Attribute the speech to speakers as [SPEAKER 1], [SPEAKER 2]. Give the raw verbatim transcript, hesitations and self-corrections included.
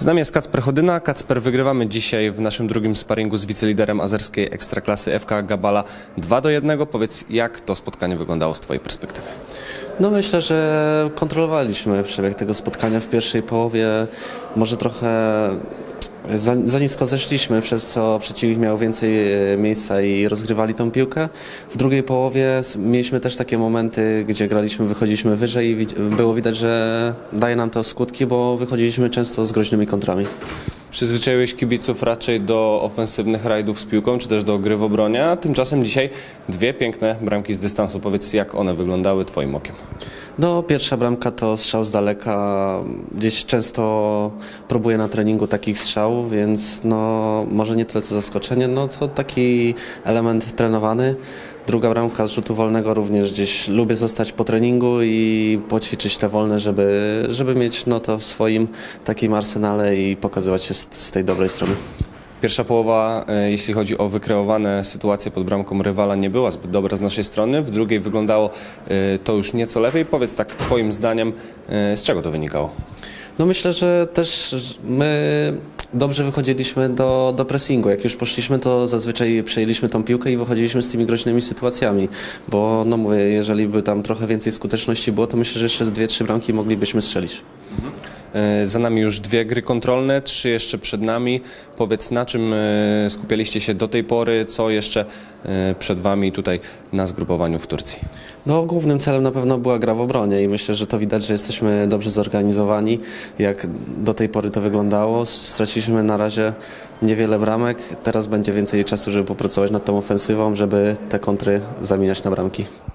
[SPEAKER 1] Z nami jest Kacper Chodyna. Kacper, wygrywamy dzisiaj w naszym drugim sparingu z wiceliderem azerskiej ekstraklasy F K Gabala dwa do jednego. Powiedz, jak to spotkanie wyglądało z twojej perspektywy?
[SPEAKER 2] No myślę, że kontrolowaliśmy przebieg tego spotkania w pierwszej połowie. Może trochę za, za nisko zeszliśmy, przez co przeciwnik miał więcej miejsca i rozgrywali tą piłkę. W drugiej połowie mieliśmy też takie momenty, gdzie graliśmy, wychodziliśmy wyżej i było widać, że daje nam to skutki, bo wychodziliśmy często z groźnymi kontrami.
[SPEAKER 1] Przyzwyczaiłeś kibiców raczej do ofensywnych rajdów z piłką, czy też do gry w obronie, a tymczasem dzisiaj dwie piękne bramki z dystansu. Powiedz, jak one wyglądały twoim okiem?
[SPEAKER 2] No, pierwsza bramka to strzał z daleka. Gdzieś często próbuję na treningu takich strzałów, więc no, może nie tyle co zaskoczenie, no co taki element trenowany. Druga bramka z rzutu wolnego również gdzieś lubię zostać po treningu i poćwiczyć te wolne, żeby, żeby mieć no, to w swoim takim arsenale i pokazywać się z, z tej dobrej strony.
[SPEAKER 1] Pierwsza połowa, jeśli chodzi o wykreowane sytuacje pod bramką rywala, nie była zbyt dobra z naszej strony. W drugiej wyglądało to już nieco lepiej. Powiedz tak twoim zdaniem, z czego to wynikało?
[SPEAKER 2] No myślę, że też my dobrze wychodziliśmy do, do pressingu. Jak już poszliśmy, to zazwyczaj przejęliśmy tą piłkę i wychodziliśmy z tymi groźnymi sytuacjami. Bo no mówię, jeżeli by tam trochę więcej skuteczności było, to myślę, że jeszcze z dwie, trzy bramki moglibyśmy strzelić.
[SPEAKER 1] Mhm. Za nami już dwie gry kontrolne, trzy jeszcze przed nami. Powiedz, na czym skupialiście się do tej pory, co jeszcze przed wami tutaj na zgrupowaniu w Turcji?
[SPEAKER 2] No, głównym celem na pewno była gra w obronie i myślę, że to widać, że jesteśmy dobrze zorganizowani. Jak do tej pory to wyglądało, straciliśmy na razie niewiele bramek. Teraz będzie więcej czasu, żeby popracować nad tą ofensywą, żeby te kontry zamieniać na bramki.